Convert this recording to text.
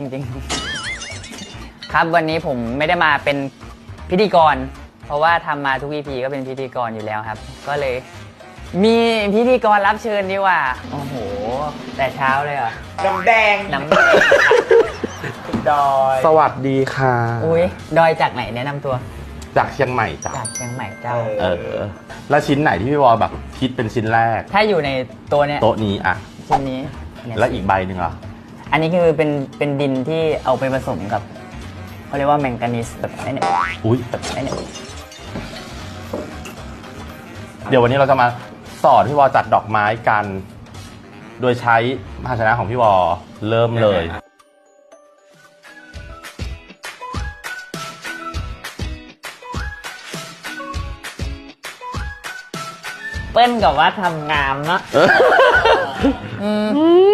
ริงๆครับวันนี้ผมไม่ได้มาเป็นพิธีกรเพราะว่าทำมาทุก EP ก็เป็นพิธีกรอยู่แล้วครับก็เลยมีพิธีกรรับเชิญดีกว่าโอ้โหแต่เช้าเลยเหรอน้ำแดงดอยสวัสดีค่ะอุ้ยดอยจากไหนแนะนำตัวจากเชียงใหม่จ้ะจากเชียงใหม่เจ้าแล้วชิ้นไหนที่พี่วอลแบบคิดเป็นชิ้นแรกถ้าอยู่ในตัวเนี้ยโต๊ะนี้อะชิ้นนี้แล้วอีกใบหนึ่งเหรออันนี้คือเป็นดินที่เอาไปผสมกับเขาเรียกว่าแมงกานีสแบบนี้เนี่ยอุ้ยแบบนี้เนี่ยเดี๋ยววันนี้เราจะมาสอนพี่วอลจัดดอกไม้กัน โดยใช้ภาชนะของพี่วอลเริ่มเลยเปิ้ลกับว่าทำงามเนาะ